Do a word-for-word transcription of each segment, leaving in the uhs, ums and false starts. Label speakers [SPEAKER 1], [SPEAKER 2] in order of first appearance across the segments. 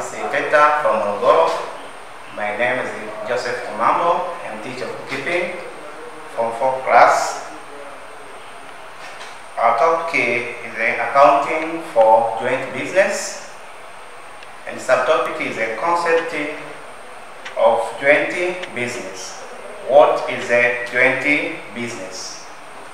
[SPEAKER 1] facilitator from Morogoro. My name is Joseph Kimambo. I'm teacher of bookkeeping from fourth class. Our topic is accounting for joint business, and subtopic is a concept of joint business. What is a joint business?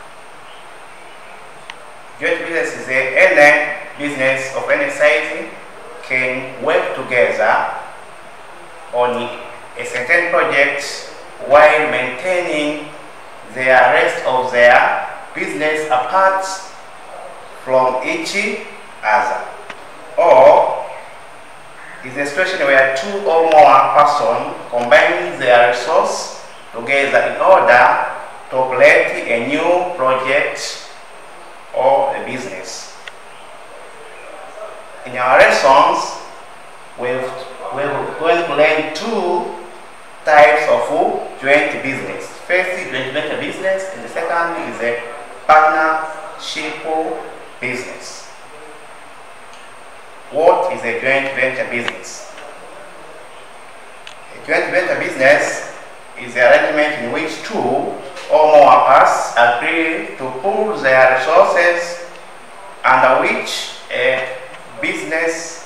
[SPEAKER 1] Joint business is a any business of any size can work together on a certain project while maintaining the rest of their business apart from each other. Or is a situation where two or more persons combine their resources together in order to operate a new project or a business. In our lessons, we're going to learn two types of joint business. First is joint venture business, and the second is a partnership business. What is a joint venture business? A joint venture business is the arrangement in which two or more parties agree to pool their resources under which a business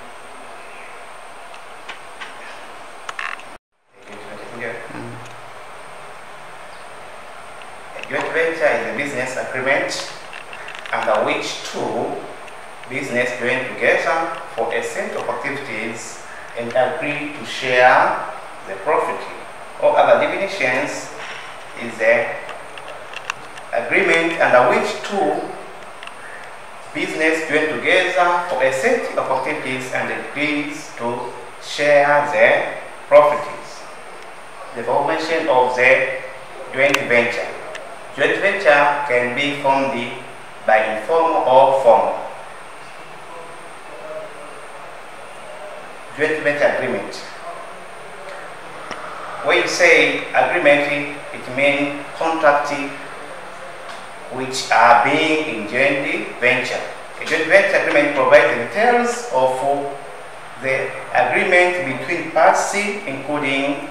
[SPEAKER 1] a joint venture is a business agreement under which two business join together for a set of activities and agree to share the profit. Or other definitions is the agreement under which two business join together for a set of activities and agrees to share the profits. The formation of the joint venture. Joint venture can be formed by informal or formal. Joint venture agreement. When you say agreement, it means contract which are being in joint venture. A joint venture agreement provides the details of the agreement between parties, including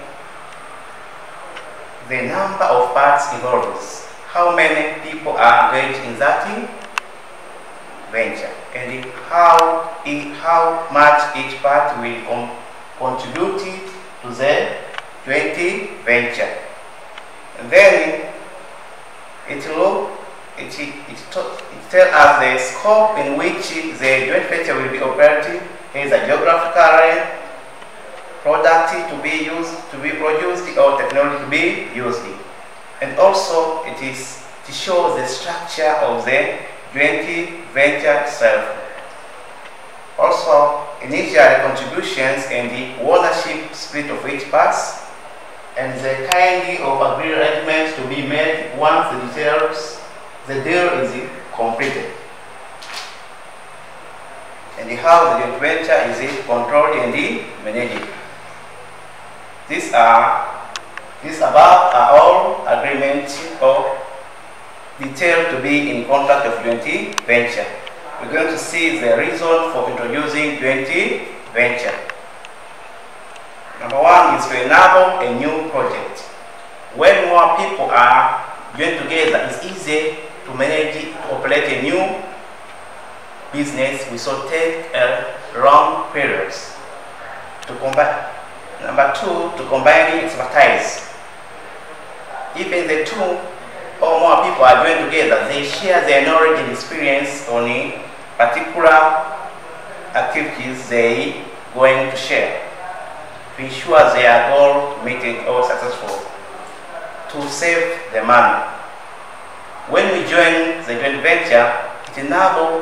[SPEAKER 1] the number of parts involved, how many people are engaged in that venture, and how, how much each part will con contribute to the joint venture. And then it will it, it, it, it tells us the scope in which the joint venture will be operated. Here is a geographical product to be used, to be produced, or technology to be used. And also it is to show the structure of the joint venture itself. Also, initial contributions and the ownership split of each part, and the kind of agreed arrangements to be made once the details, the deal is completed, and how the joint venture is controlled and managed. These are these above are all agreements or detailed to be in contract of joint venture. We're going to see the reason for introducing joint venture. Number one is to enable a new project. When more people are joined together, it's easy to manage, to operate a new business without take a long periods. To combine. Number two, to combine expertise. Even the two or more people are joined together, they share their knowledge and experience on particular activities they are going to share to ensure their goal meeting or successful, to save the money. When we join the joint venture, it enables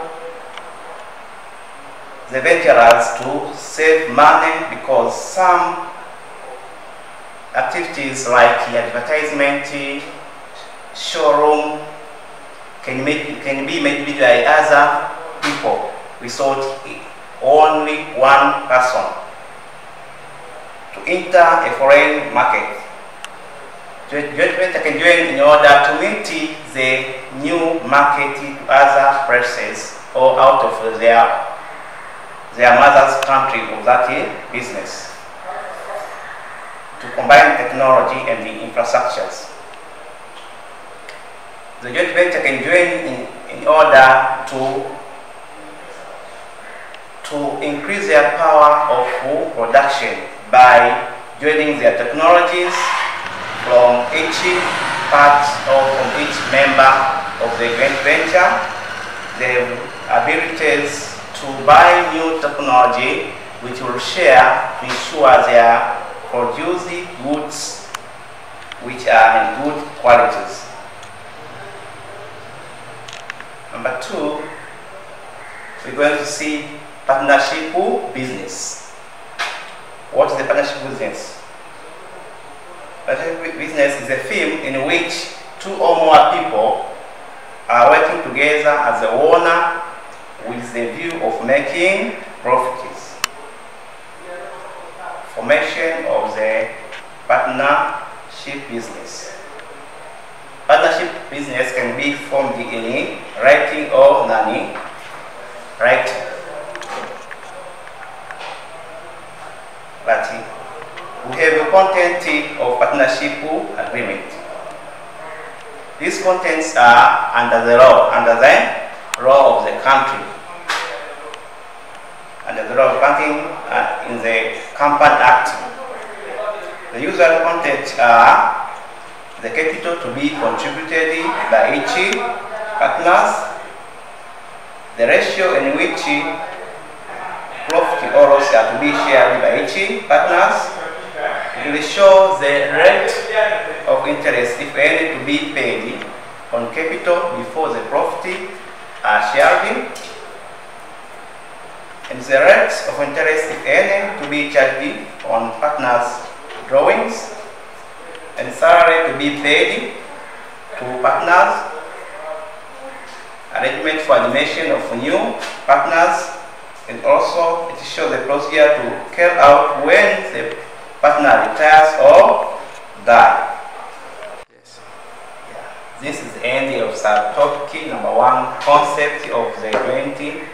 [SPEAKER 1] the venturers to save money because some activities like advertisement, showroom can, make, can be made by other people without only one person. To enter a foreign market, joint venture can join in order to meet the new market to other places or out of their their mother's country of that business, to combine technology and the infrastructures. The joint venture can join in, in order to, to increase their power of production by joining their technologies from each part or from each member of the joint venture. They have abilities to buy new technology which will share to ensure they are producing goods which are in good qualities. Number two, we're going to see partnership business. What is the partnership business? Partnership business is a field in which two or more people are working together as a owner with the view of making profits. Formation of the partnership business. Partnership business can be formed in writing or non-writing. But we have a content of partnership agreement. These contents are under the law, under the law of the country, under the law of banking uh, in the Company Act. The usual contents are the capital to be contributed by each partners, the ratio in which profit or loss are to be shared by each partners. It will show the rate of interest, if any, to be paid on capital before the profit are shared, and the rate of interest, if any, to be charged on partners' drawings, and salary to be paid to partners, arrangement for admission of new partners, and also it shows the procedure to carry out when the partner retires or dies. Yes. Yeah. This is the end of subtopic number one, concept of the joint